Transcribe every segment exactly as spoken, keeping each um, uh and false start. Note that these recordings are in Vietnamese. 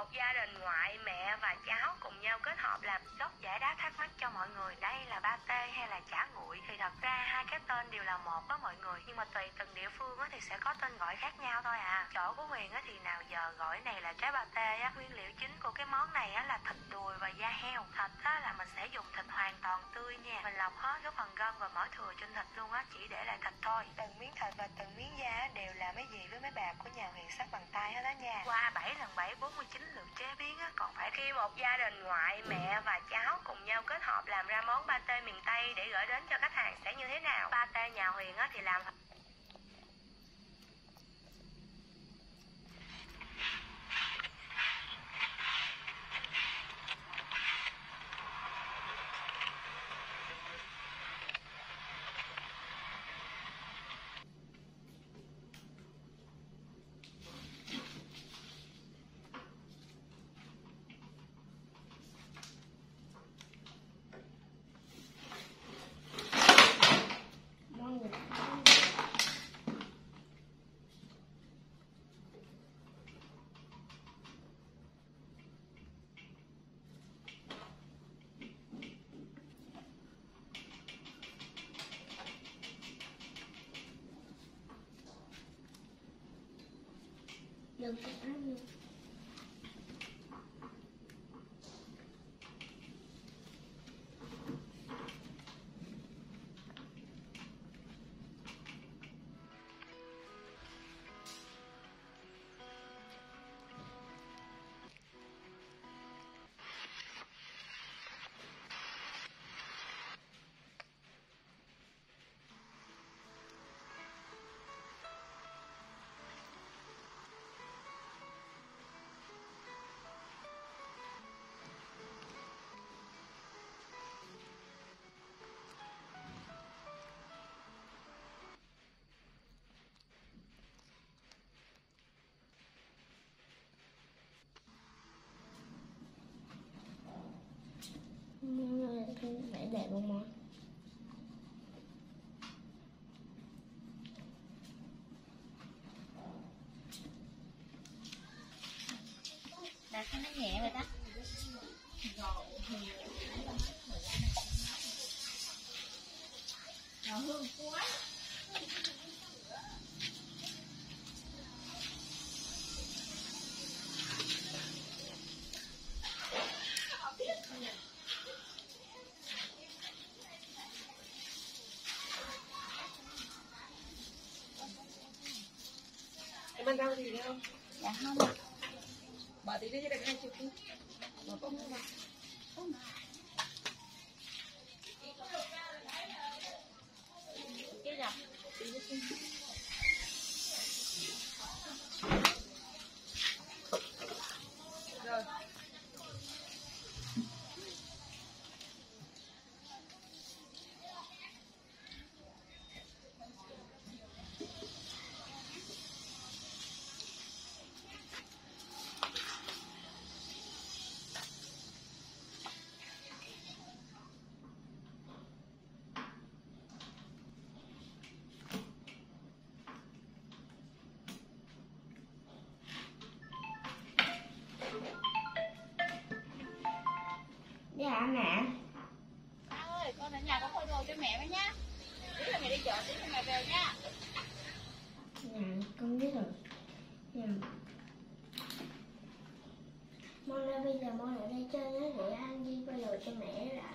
một gia đình ngoại, mẹ và cháu cùng nhau kết hợp làm góc giải đáp thắc mắc cho mọi người. Đây là pate hay là chả nguội? Thì thật ra hai cái tên đều là một đó mọi người, nhưng mà tùy từng địa phương thì sẽ có tên gọi khác nhau thôi à. Chỗ của Huyền thì nào giờ gọi này là trái pate á. Nguyên liệu chính của cái món này là thịt đùi và da heo. Thịt là mình sẽ dùng thịt hoàn toàn tươi nha. Mình lọc hết cái phần gân và mỡ thừa trên thịt luôn á, chỉ để lại thịt thôi. Từng miếng thịt và từng miếng da đều là mấy dì với mấy bà của nhà Huyền sắc bằng tay hết đó nha. Qua bảy lần bảy bốn mươi chín lượt chế biến á, còn phải khi một gia đình ngoại, mẹ và cháu cùng nhau kết hợp làm ra món pate miền Tây để gửi đến cho khách hàng sẽ như thế nào? Pate nhà Huyền á thì làm đừng có ăn. Phải để bông món. Đặt cho nó nhẹ rồi đó. Rồi hương quá. Em ăn rau gì không? Dạ không ạ. Bỏ tí đi cho được hai chục đi. Bỏ bông không ạ? Không. Cái dọc. Rồi. Dạ mẹ. Ba ơi, con ở nhà con phơi đồ cho mẹ với nhá. Tí là mẹ đi chợ, tí là mẹ về nhá. Dạ con biết rồi. Dạ. Mon ra bây giờ Mon ở đây chơi nhé, để anh đi phơi đồ cho mẹ đã.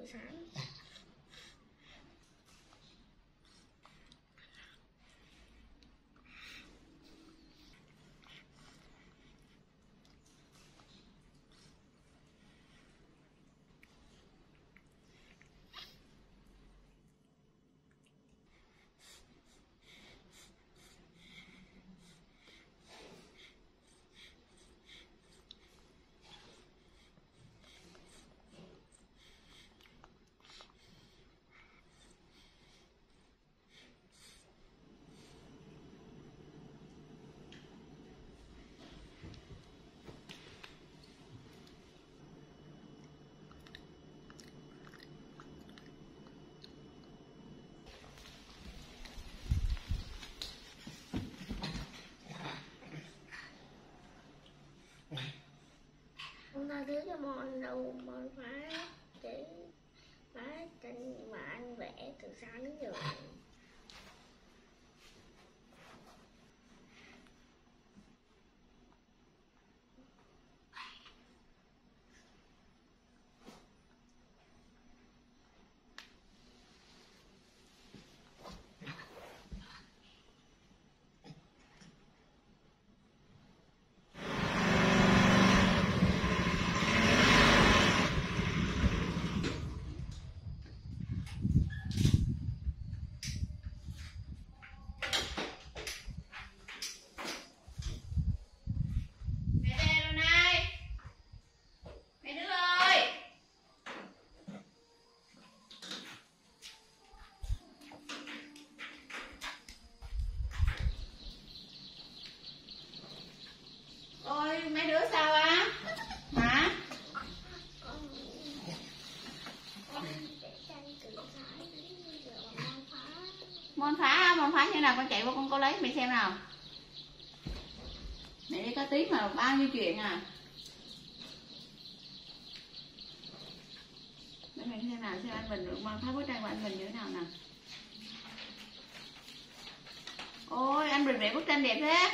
buổi sáng. Ông ta đưa cho món đâu món phá để phá tranh mà anh vẽ từ sáng đến giờ. Mấy đứa sao á? Hả? Con con vẽ tranh từ sáng đến giờ mà món phá. Môn phá, môn phá như nào con chạy qua con cô lấy mày xem nào. Mẹ đi có tí mà bao nhiêu chuyện à. Để mình xem nào, xem anh Bình được môn phá bức tranh của anh Bình như thế nào nè. Ôi anh Bình vẽ bức tranh đẹp thế.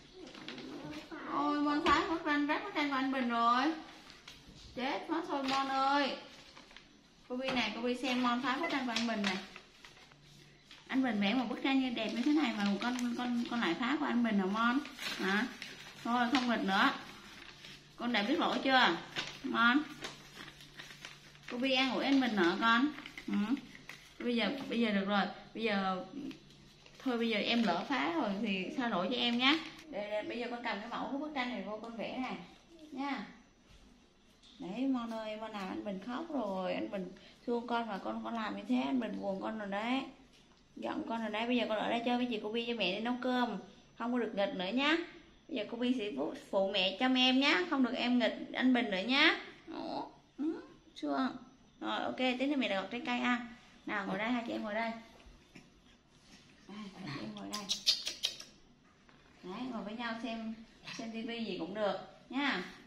Ôi Mon phá bức tranh rách bức tranh của anh Bình rồi. Chết mất thôi Mon ơi. Cô Bi này, cô Bi xem Mon phá bức tranh của anh Bình này. Anh Bình vẽ một bức tranh như đẹp như thế này mà con con con lại phá của anh Bình hả Mon? Hả? Thôi không nghịch nữa. Con đã biết lỗi chưa? Mon. Cô Bi an ủi anh Bình hả con? Ừ. Bây giờ bây giờ được rồi. Bây giờ thôi bây giờ em lỡ phá rồi thì tha lỗi cho em nhé. Để, để, bây giờ con cầm cái mẫu của bức tranh này vô con vẽ này nha. Đấy Mon ơi, Mon làm anh Bình khóc rồi, anh Bình thương con mà con con làm như thế anh Bình buồn con rồi đấy, giận con rồi đấy. Bây giờ con ở đây chơi với chị cô Bi cho mẹ đi nấu cơm, không có được nghịch nữa nhá. Bây giờ cô Bi sẽ phụ mẹ chăm em nhá, không được em nghịch anh Bình nữa nhá. Ủa, ừ, chưa? Rồi ok, tí nữa mẹ gọt trái cây ăn. Nào ngồi đây, hai chị em ngồi đây. Đây, hai chị em ngồi đây. Đấy, ngồi với nhau xem xem tivi gì cũng được nha.